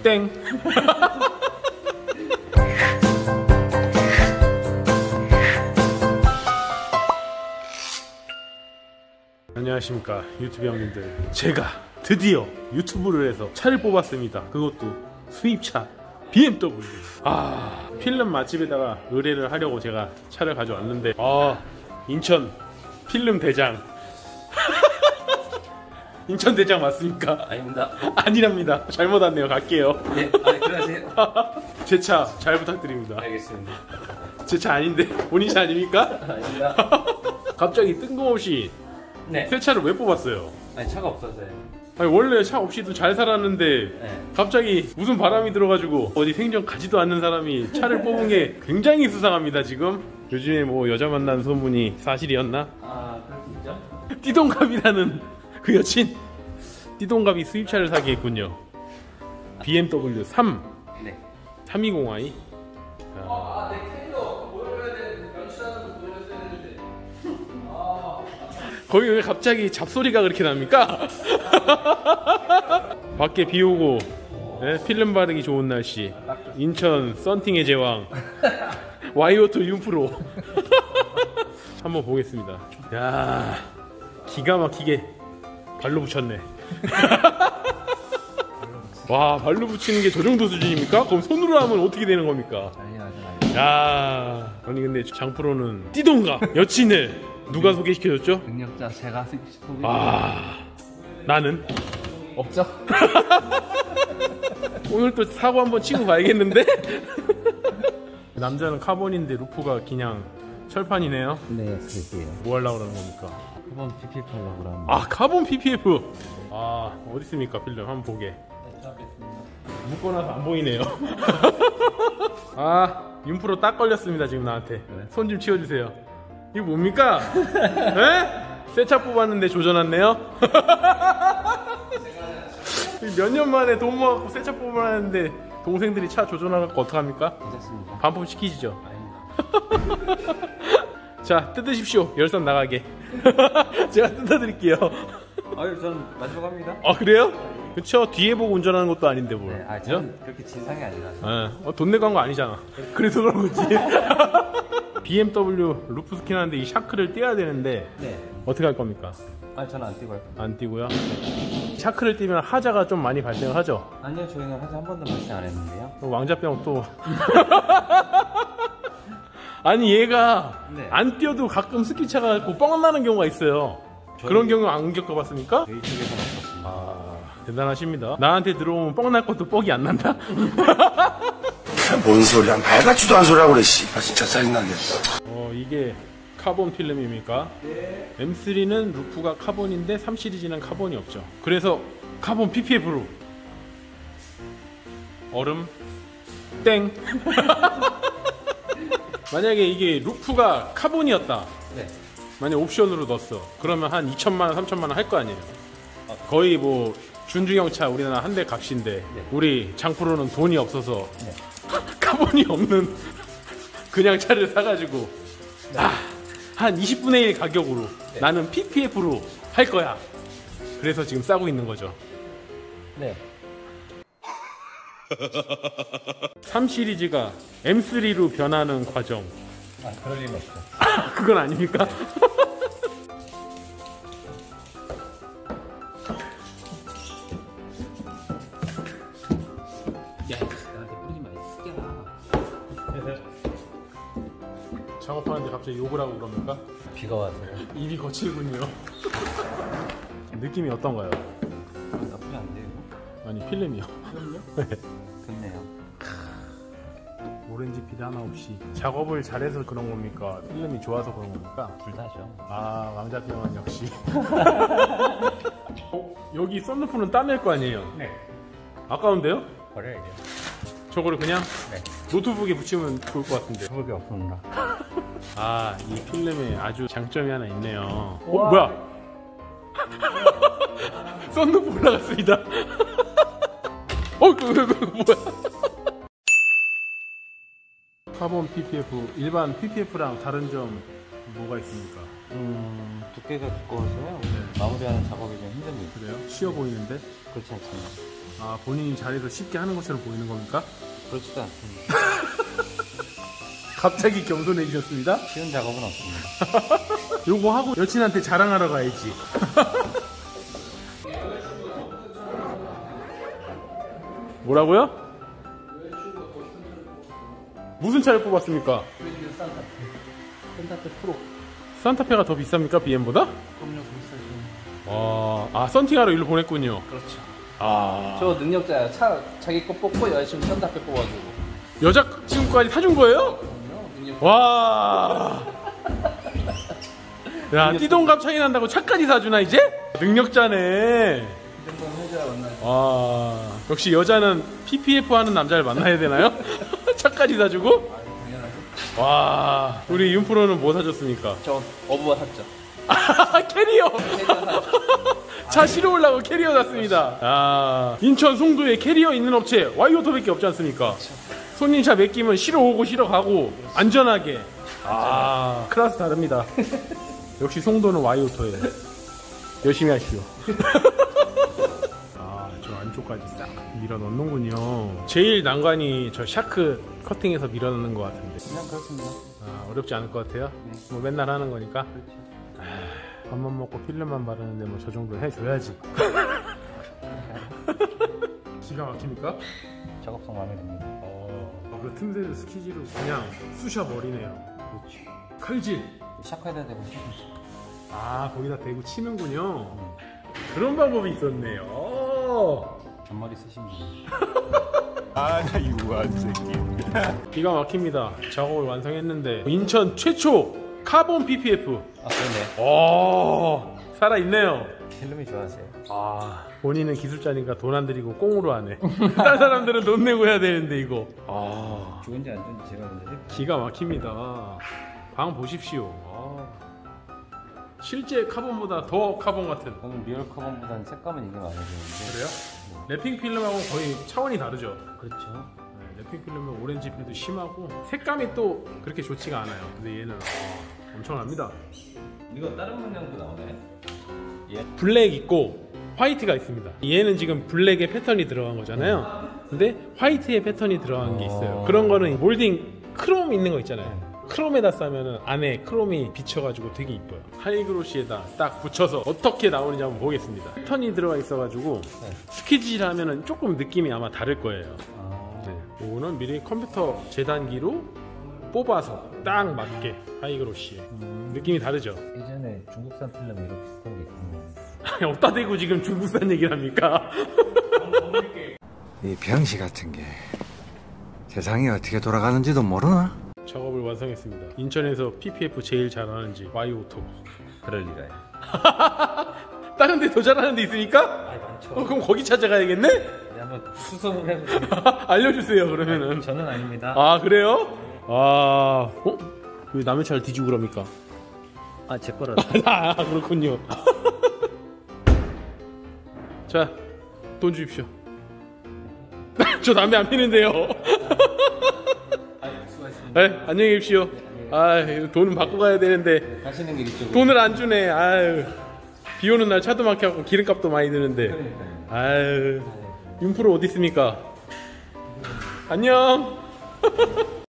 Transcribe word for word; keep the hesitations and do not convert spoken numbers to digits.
땡. 안녕하십니까 유튜브 형님들. 제가 드디어 유튜브를 해서 차를 뽑았습니다. 그것도 수입차 비엠더블유. 아, 필름 맛집에다가 의뢰를 하려고 제가 차를 가져왔는데, 아, 인천 필름 대장. 인천 대장 맞습니까? 아닙니다. 아니랍니다. 잘못 왔네요. 갈게요. 네, 아, 들어가세요. 제 차 잘 부탁드립니다. 알겠습니다. 제 차 아닌데 본인 차 아닙니까? 아닙니다. 갑자기 뜬금없이 네. 새 차를 왜 뽑았어요? 아니, 차가 없어서요. 아니, 원래 차 없이도 잘 살았는데 네. 갑자기 무슨 바람이 들어가지고 어디 생전 가지도 않는 사람이 차를 뽑은 게 굉장히 수상합니다. 지금 요즘에 뭐 여자 만난 소문이 사실이었나? 아, 그럴 수 있죠. 띠동갑이라는 그 여친, 띠동갑이 수입차를 사게 했군요. 비엠더블유 삼 네. 삼이공 아이. 아, 네, 캐리어 보여줘야 되는데 연출하는 거 보여줬어야 되는데. 아. 거기 왜 갑자기 잡소리가 그렇게 납니까? 밖에 비 오고, 네? 필름 바르기 좋은 날씨. 인천 썬팅의 제왕 와이오토 융프로. 한번 보겠습니다. 야, 기가 막히게 발로 붙였네. 와, 발로 붙이는 게 저 정도 수준입니까? 그럼 손으로 하면 어떻게 되는 겁니까? 야, 아니 근데 장프로는 띠동갑 여친을 누가 소개시켜줬죠? 능력자 제가 소개. 아, 나는 없죠? 오늘 또 사고 한번 치고 가야겠는데? 남자는 카본인데 루프가 그냥 철판이네요. 네, 그게요. 뭐 하려고 그러는 겁니까? 한번 피피에프 하려고 그러는데. 아, 카본 피피에프. 아, 어디 있습니까 필름? 한번 보게. 묶어놔서 안 보이네요. 아, 융프로 딱 걸렸습니다 지금 나한테. 그래? 손 좀 치워주세요. 이거 뭡니까? 에? 새 차 뽑았는데 조져놨네요. 몇 년 만에 돈 모아갖고 새 차 뽑아놨는데 동생들이 차 조져놔갖고 어떡합니까? 괜찮습니다. 반품 시키시죠. 아닙니다. 자, 뜯으십시오. 열선 나가게. 제가 뜯어드릴게요. 아유, 저는 만족합니다. 아, 그래요? 그쵸? 뒤에 보고 운전하는 것도 아닌데 뭘. 네, 아, 저는 그렇게 진상이 아니라서. 예. 어, 돈 내고 한 거 아니잖아. 그래서 그런 거지. 비엠더블유 루프 스킨 하는데 이 샤크를 떼야 되는데 네. 어떻게 할 겁니까? 아, 저는 안 띄고요. 안 띄고요. 샤크를 띄면 하자가 좀 많이 발생을 하죠. 아니요, 저희는 하자 한 번도 발생 안 했는데요. 왕자병 또. 아니 얘가 네. 안 띄어도 가끔 스키차가 갖고 뻥 나는 경우가 있어요. 저희... 그런 경우 안 겪어봤습니까? 저희 쪽에서는 없었습니다. 아, 대단하십니다. 나한테 들어오면 뻥 날 것도 뻑이 안 난다. 뭔 소리야? 말 같지도 않은 소리 하고 그래. 씨발 진짜 짜증나네. 어, 이게 카본 필름입니까? 네. 엠 쓰리는 루프가 카본인데 삼 시리즈는 카본이 없죠. 그래서 카본 피피에프로 얼음 땡. 만약에 이게 루프가 카본이었다. 네. 만약 옵션으로 넣었어. 그러면 한 이천만 원, 삼천만 원 할 거 아니에요. 거의 뭐 준중형차 우리나라 한 대 값인데 네. 우리 장프로는 돈이 없어서 네. 카본이 없는 그냥 차를 사가지고 네. 아, 한 이십분의 일 가격으로 네. 나는 피피에프로 할 거야. 그래서 지금 싸고 있는 거죠. 네. 삼 시리즈가 엠 쓰리로 변하는 과정. 아, 그럴 리는 없죠. 그건 아닙니까? 야, 나한테 뿌리지 마, 이 새끼야. 작업하는데 갑자기 욕을 하고 그럽니까? 비가 와서요. 입이 거칠군요. 느낌이 어떤가요? 나쁘지 않네요. 아니 필름이요. 그럼요? 네. 좋네요. 오렌지 빛 하나 없이 작업을 잘해서 그런 겁니까? 필름이 좋아서 그런 겁니까? 둘 다죠. 아, 왕자병원 역시. 어, 여기 썬루프는 따낼 거 아니에요? 네. 아까운데요? 버려야 돼요. 저거를 그냥 네. 노트북에 붙이면 좋을 것 같은데. 그게 없습니다. 아, 이 필름에 아주 장점이 하나 있네요. 어, 뭐야? 썬루프 올라갔습니다. 어, 그, 그, 그, 뭐야? 카본 피피에프, 일반 피피에프랑 다른 점 뭐가 있습니까? 음, 두께가 두꺼워서요. 네. 마무리하는 작업이 좀 힘듭니다. 그래요? 쉬워 보이는데? 그렇지 않습니다. 아, 본인이 잘해서 쉽게 하는 것처럼 보이는 겁니까? 그렇지도 않습니다. 갑자기 겸손해지셨습니다. 쉬운 작업은 없습니다. 요거 하고 여친한테 자랑하러 가야지. 뭐라고요? 무슨 차를 뽑았습니까? 산타페 프로. 산타페가 더 비쌉니까? 비엠보다? 그럼요, 비싸죠. 아, 아 썬팅하러 일로 보냈군요. 그렇죠. 아, 저 능력자야. 차 자기 거 뽑고 여자친구 산타페 뽑아주고. 여자친구까지 사준 거예요? 그럼요, 능력. 와. 야, 띠동갑 차이 난다고 차까지 사주나 이제? 능력자네. 한번 해줘야 만나요. 아, 역시 여자는 피피에프 하는 남자를 만나야 되나요? 차까지 사주고? 당연하죠. 와, 우리 윤프로는 뭐 사줬습니까? 저 어부가 샀죠. 아, 캐리어! 캐리어 샀죠. 차 실어오려고 캐리어 샀습니다. 아, 인천 송도에 캐리어 있는 업체 와이오토밖에 없지 않습니까? 손님 차 맡기면 실어 오고 실어 가고 안전하게. 아, 클래스 다릅니다. 역시 송도는 와이오토예요. 열심히 하십시오. 아, 저 안쪽까지 싹 밀어 넣는군요. 제일 난관이 저 샤크 커팅해서 밀어 넣는 것 같은데. 그냥 그렇습니다. 아, 어렵지 않을 것 같아요? 네. 뭐 맨날 하는 거니까. 그렇죠. 아, 밥만 먹고 필름만 바르는데 뭐 저 정도 해줘야지. 기가 막힙니까? 작업성 마음에 듭니다. 어, 그 틈새를 스키지로 그냥 쑤셔 버리네요. 그렇지. 칼질. 샤크에다 대고 치우지. 아, 거기다 대고 치는군요. 그런 방법이 있었네요. 잔머리 쓰시면 됩니다. 아, 나 유한 새끼. 기가 막힙니다. 작업을 완성했는데 인천 최초 카본 피피에프. 아, 그러네. 오, 살아있네요. 필름이 좋아하세요. 아, 본인은 기술자니까 돈 안 들이고 꽁으로 하네. 다른 사람들은 돈 내고 해야 되는데 이거. 아, 좋은지 안 좋은지 제가 먼저 해볼게요. 기가 막힙니다. 방 보십시오. 아, 실제 카본보다 더 카본 같은. 오늘 리얼 커버보다는 색감은 이게 마음에 드는데. 그래요? 래핑 필름하고 거의 차원이 다르죠. 그렇죠. 네, 래핑 필름은 오렌지 필도 심하고 색감이 또 그렇게 좋지가 않아요. 근데 얘는 아, 엄청납니다. 이거 다른 문양도 나오나요? 예. 블랙 있고 화이트가 있습니다. 얘는 지금 블랙의 패턴이 들어간 거잖아요. 근데 화이트의 패턴이 들어간 게 있어요. 그런 거는 몰딩 크롬 있는 거 있잖아요. 크롬에다 싸면은 안에 크롬이 비쳐가지고 되게 이뻐요. 하이그로시에다 딱 붙여서 어떻게 나오는지 한번 보겠습니다. 패턴이 들어가 있어가지고 네. 스키질 하면은 조금 느낌이 아마 다를 거예요. 아, 네. 요거는 미리 컴퓨터 재단기로 뽑아서 딱 맞게 하이그로시에 음. 느낌이 다르죠. 예전에 중국산 필름 이런 비슷한 게 있었는데. 없다 대고 지금 중국산 얘기를 합니까? 이 병시 같은 게 세상이 어떻게 돌아가는지도 모르나? 작업을 완성했습니다. 인천에서 피피에프 제일 잘하는지 와이오토. 그럴 리가요. 다른 데 더 잘하는 데 있으니까? 아, 많죠. 어, 그럼 거기 찾아가야겠네? 네, 한번 수성을 해보세요. 알려주세요 그러면은. 저는 아닙니다. 아, 그래요? 아, 어? 왜 남의 차를 뒤지고 그럽니까? 아, 제 거라. 아, 그렇군요. 자, 돈 주십시오. 저 담배 안 피는데요. 네, 안녕히 계십시오. 아, 돈은 받고 가야 되는데 하시는 길 이쪽으로. 돈을 안 주네. 아유, 비 오는 날 차도 막혀갖고 기름값도 많이 드는데. 그러니까요. 아유, 윤프로 어디 있습니까? 안녕.